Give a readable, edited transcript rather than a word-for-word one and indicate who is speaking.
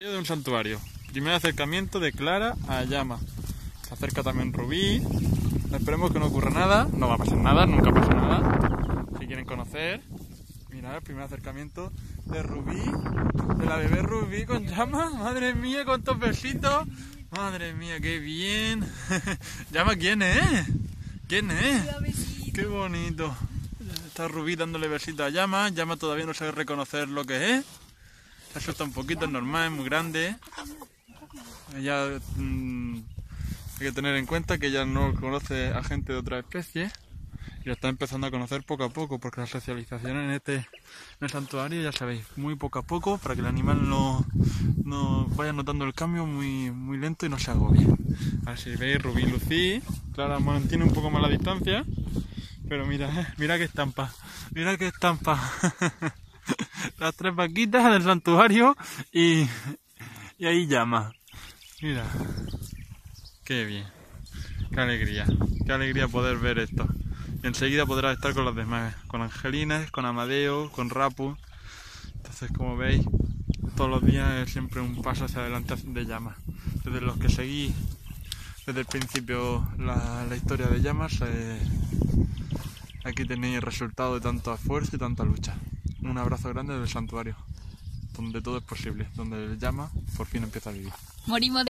Speaker 1: De un santuario. Primer acercamiento de Clara a Llama. Se acerca también Rubí. Esperemos que no ocurra nada. No va a pasar nada, nunca pasa nada. Si quieren conocer, mirad el primer acercamiento de Rubí, de la bebé Rubí con Llama. Madre mía, cuántos besitos. Madre mía, qué bien. Llama, ¿quién es? ¿Quién es? Qué bonito. Está Rubí dándole besitos a Llama. Llama todavía no sabe reconocer lo que es. Se asusta un poquito, es normal, es muy grande. Ella hay que tener en cuenta que ella no conoce a gente de otras especies y lo está empezando a conocer poco a poco, porque la socialización en el santuario, ya sabéis, muy poco a poco, para que el animal no vaya notando el cambio muy lento y no se agobie. A ver si veis, Rubí y Lucy, Clara mantiene un poco más la distancia, pero mira qué estampa, mira qué estampa. Las tres vaquitas del santuario y ahí Llama. Mira, qué bien, qué alegría poder ver esto. Y enseguida podrás estar con los demás, con Angelina, con Amadeo, con Rapu. Entonces, como veis, todos los días es siempre un paso hacia adelante de Llama. Desde los que seguí desde el principio la historia de Llamas, aquí tenéis el resultado de tanto esfuerzo y tanta lucha. Un abrazo grande del santuario, donde todo es posible, donde Llama por fin empieza a vivir.
Speaker 2: Morimos